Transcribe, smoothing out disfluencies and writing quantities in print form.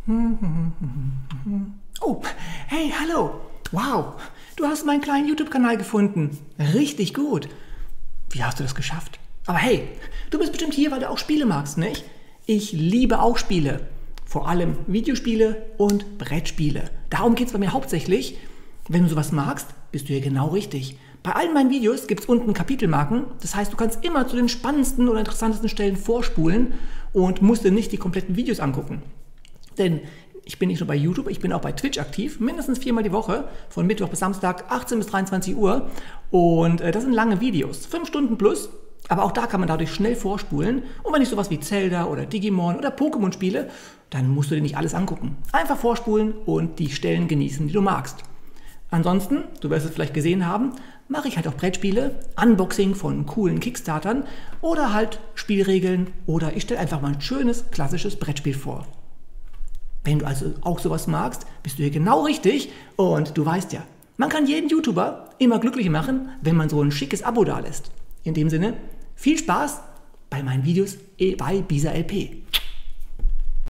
Oh, hey, hallo. Wow, du hast meinen kleinen YouTube-Kanal gefunden. Richtig gut. Wie hast du das geschafft? Aber hey, du bist bestimmt hier, weil du auch Spiele magst, nicht? Ich liebe auch Spiele. Vor allem Videospiele und Brettspiele. Darum geht es bei mir hauptsächlich. Wenn du sowas magst, bist du hier genau richtig. Bei allen meinen Videos gibt es unten Kapitelmarken. Das heißt, du kannst immer zu den spannendsten oder interessantesten Stellen vorspulen und musst dir nicht die kompletten Videos angucken. Denn ich bin nicht nur bei YouTube, ich bin auch bei Twitch aktiv, mindestens 4-mal die Woche, von Mittwoch bis Samstag, 18 bis 23 Uhr. Und das sind lange Videos, 5 Stunden plus. Aber auch da kann man dadurch schnell vorspulen. Und wenn ich sowas wie Zelda oder Digimon oder Pokémon spiele, dann musst du dir nicht alles angucken. Einfach vorspulen und die Stellen genießen, die du magst. Ansonsten, du wirst es vielleicht gesehen haben, mache ich halt auch Brettspiele, Unboxing von coolen Kickstartern oder halt Spielregeln oder ich stelle einfach mal ein schönes, klassisches Brettspiel vor. Wenn du also auch sowas magst, bist du hier genau richtig und du weißt ja, man kann jeden YouTuber immer glücklich machen, wenn man so ein schickes Abo dalässt. In dem Sinne, viel Spaß bei meinen Videos bei BisaLP.